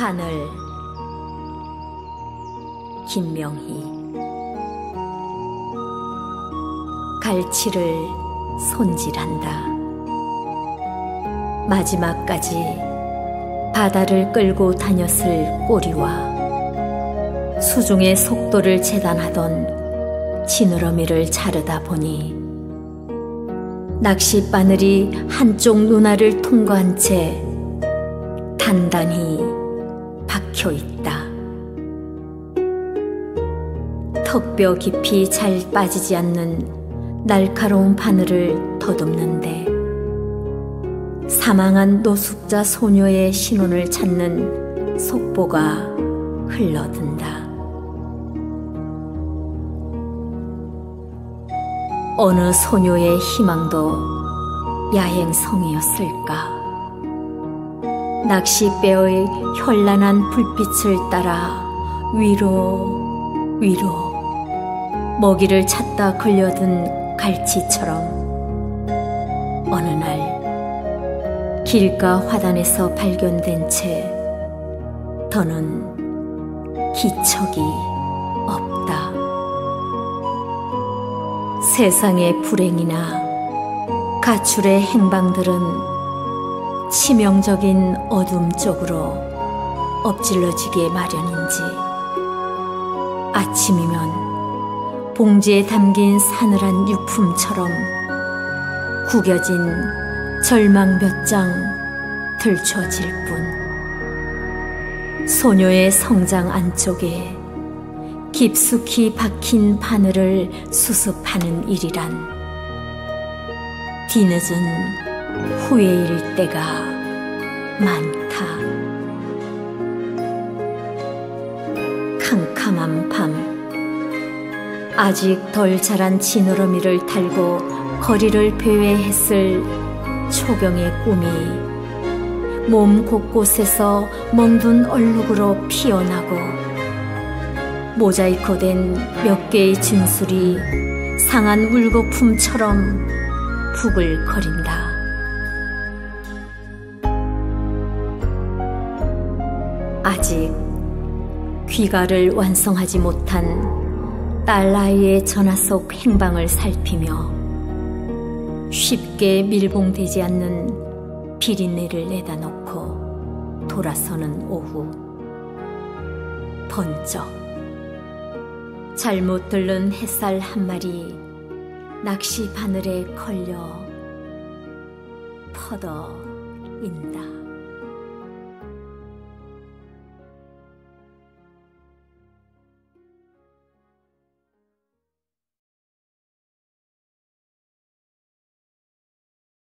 바늘. 김명희. 갈치를 손질한다. 마지막까지 바다를 끌고 다녔을 꼬리와 수중의 속도를 재단하던 지느러미를 자르다 보니 낚싯바늘이 한쪽 눈알을 통과한 채 단단히 박혀있다. 턱뼈 깊이 잘 빠지지 않는 날카로운 바늘을 더듬는데 사망한 노숙자 소녀의 신혼을 찾는 속보가 흘러든다. 어느 소녀의 희망도 야행성이었을까? 낚싯배의 현란한 불빛을 따라 위로 먹이를 찾다 걸려든 갈치처럼 어느 날 길가 화단에서 발견된 채 더는 기척이 없다. 세상의 불행이나 가출의 행방들은 치명적인 어둠 쪽으로 엎질러지게 마련인지 아침이면 봉지에 담긴 사늘한 유품처럼 구겨진 절망 몇 장 들춰질 뿐 소녀의 성장 안쪽에 깊숙이 박힌 바늘을 수습하는 일이란 뒤늦은 후회일 때가 많다. 캄캄한 밤 아직 덜 자란 지느러미를 달고 거리를 배회했을 초경의 꿈이 몸 곳곳에서 멍든 얼룩으로 피어나고 모자이크된 몇 개의 진술이 상한 울거품처럼 부글거린다. 아직 귀가를 완성하지 못한 딸아이의 전화 속 행방을 살피며 쉽게 밀봉되지 않는 비린내를 내다 놓고 돌아서는 오후 번쩍 잘못 들른 햇살 한 마리 낚시 바늘에 걸려 퍼덕인다.